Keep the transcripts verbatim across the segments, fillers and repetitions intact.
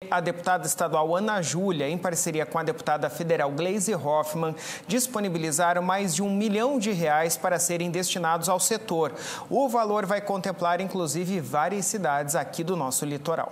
A deputada estadual Ana Júlia, em parceria com a deputada federal Gleisi Hoffmann, disponibilizaram mais de um milhão de reais para serem destinados ao setor. O valor vai contemplar, inclusive, várias cidades aqui do nosso litoral.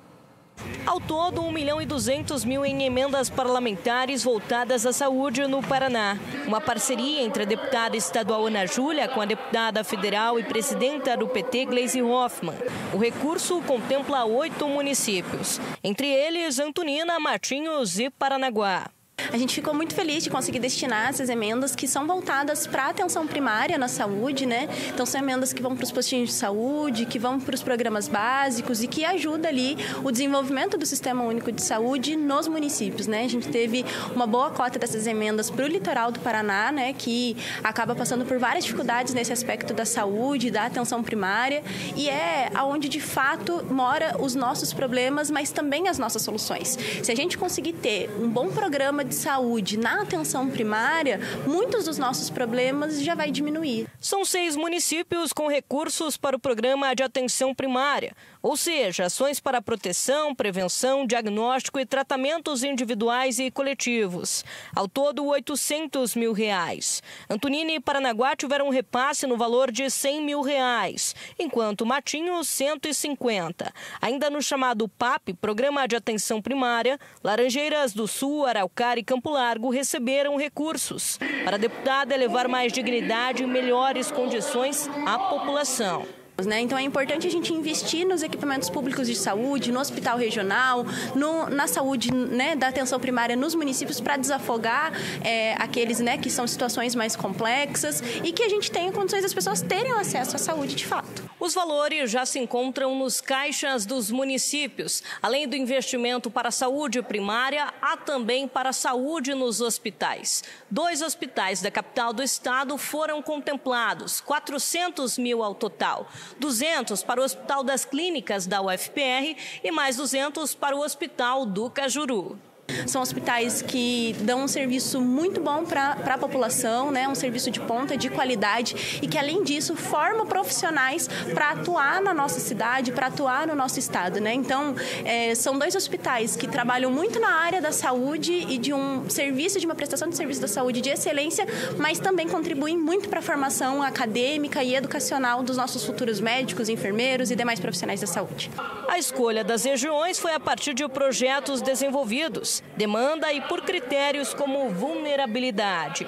Ao todo, um milhão e duzentos mil em emendas parlamentares voltadas à saúde no Paraná. Uma parceria entre a deputada estadual Ana Júlia com a deputada federal e presidenta do P T, Gleisi Hoffmann. O recurso contempla oito municípios, entre eles Antonina, Matinhos e Paranaguá. A gente ficou muito feliz de conseguir destinar essas emendas que são voltadas para a atenção primária na saúde, né? Então são emendas que vão para os postinhos de saúde, que vão para os programas básicos e que ajudam ali o desenvolvimento do Sistema Único de Saúde nos municípios, né? A gente teve uma boa cota dessas emendas para o litoral do Paraná, né? Que acaba passando por várias dificuldades nesse aspecto da saúde, da atenção primária, e é aonde de fato mora os nossos problemas, mas também as nossas soluções. Se a gente conseguir ter um bom programa de saúde na atenção primária, muitos dos nossos problemas já vai diminuir. São seis municípios com recursos para o programa de atenção primária, ou seja, ações para proteção, prevenção, diagnóstico e tratamentos individuais e coletivos. Ao todo, oitocentos mil reais. Antonina e Paranaguá tiveram um repasse no valor de cem mil reais, enquanto Matinhos, cento e cinquenta. Ainda no chamado P A P, Programa de Atenção Primária, Laranjeiras do Sul, Araucária e Campo Largo receberam recursos para a deputada levar mais dignidade e melhores condições à população. Então é importante a gente investir nos equipamentos públicos de saúde, no hospital regional, no, na saúde, né, da atenção primária nos municípios para desafogar é, aqueles, né, que são situações mais complexas e que a gente tenha condições das pessoas terem acesso à saúde de fato. Os valores já se encontram nos caixas dos municípios. Além do investimento para a saúde primária, há também para a saúde nos hospitais. Dois hospitais da capital do estado foram contemplados, quatrocentos mil ao total. duzentos para o Hospital das Clínicas da U F P R e mais duzentos para o Hospital do Cajuru. São hospitais que dão um serviço muito bom para a população, né? Um serviço de ponta, de qualidade e que, além disso, formam profissionais para atuar na nossa cidade, para atuar no nosso estado, né? Então, é, são dois hospitais que trabalham muito na área da saúde e de um serviço, de uma prestação de serviço da saúde de excelência, mas também contribuem muito para a formação acadêmica e educacional dos nossos futuros médicos, enfermeiros e demais profissionais da saúde. A escolha das regiões foi a partir de projetos desenvolvidos, demanda e por critérios como vulnerabilidade.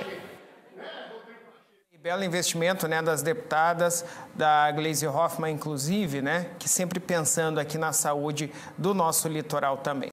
Belo investimento, né, das deputadas, da Gleisi Hoffmann, inclusive, né, que sempre pensando aqui na saúde do nosso litoral também.